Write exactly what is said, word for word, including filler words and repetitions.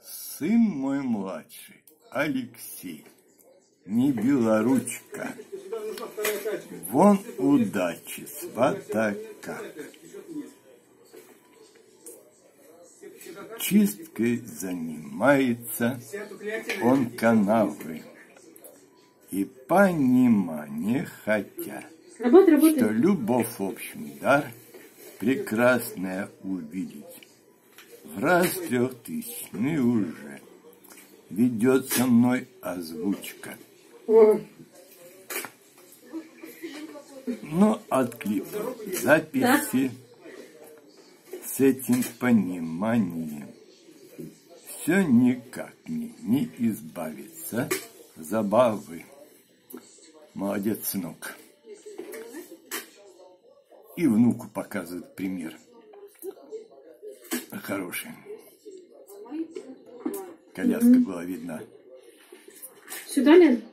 сын мой младший, Алексей, не белоручка, вон удачи сватака. Чисткой занимается он канавы, и понимание хотя, работа, работа. что любовь в общем дар прекрасная увидеть. В раз трехтысячный уже ведет со мной озвучка. О. Но от клипа записи с этим пониманием все никак мне не избавиться забавы. Молодец, сынок. И внуку показывает пример. Хороший. Коляска была видна. Сюда, Лен?